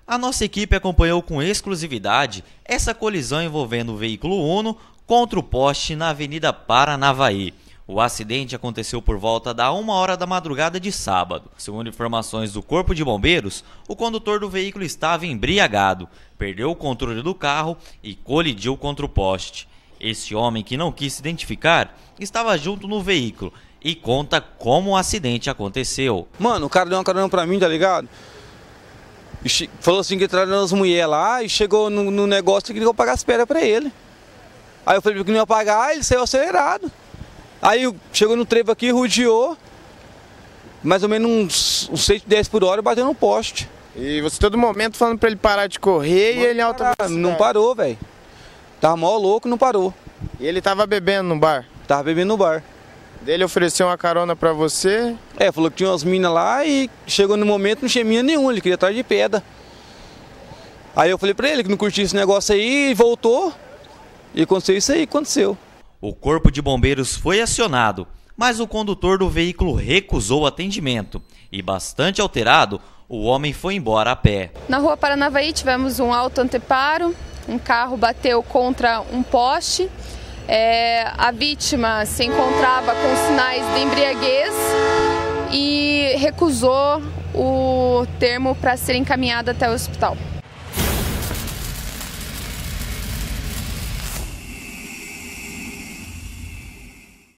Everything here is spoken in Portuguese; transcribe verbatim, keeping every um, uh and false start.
A nossa equipe acompanhou com exclusividade essa colisão envolvendo o veículo Uno contra o poste na Avenida Paranavaí. O acidente aconteceu por volta da uma hora da madrugada de sábado. Segundo informações do Corpo de Bombeiros, o condutor do veículo estava embriagado, perdeu o controle do carro e colidiu contra o poste. Esse homem, que não quis se identificar, estava junto no veículo e conta como o acidente aconteceu. Mano, o cara deu uma carona pra mim, tá ligado? Falou assim que entraram as mulheres lá e chegou no, no negócio e queria que eu pagasse pedra pra ele. Aí eu falei que não ia pagar, ele saiu acelerado. Aí chegou no trevo aqui, rodeou, mais ou menos uns, uns seis, dez por hora e bateu no poste. E você todo momento falando pra ele parar de correr Mano, e ele alta velocidade. Não parou, velho. Tava mó louco, não parou. E ele tava bebendo no bar? Tava bebendo no bar. Ele ofereceu uma carona pra você? É, falou que tinha umas minas lá e chegou no momento não tinha mina nenhuma, ele queria atrás de pedra. Aí eu falei pra ele que não curtia esse negócio aí e voltou. E aconteceu isso aí, aconteceu. O Corpo de Bombeiros foi acionado, mas o condutor do veículo recusou o atendimento. E bastante alterado, o homem foi embora a pé. Na rua Paranavaí tivemos um auto anteparo, um carro bateu contra um poste. É, a vítima se encontrava com sinais de embriaguez e recusou o termo para ser encaminhada até o hospital.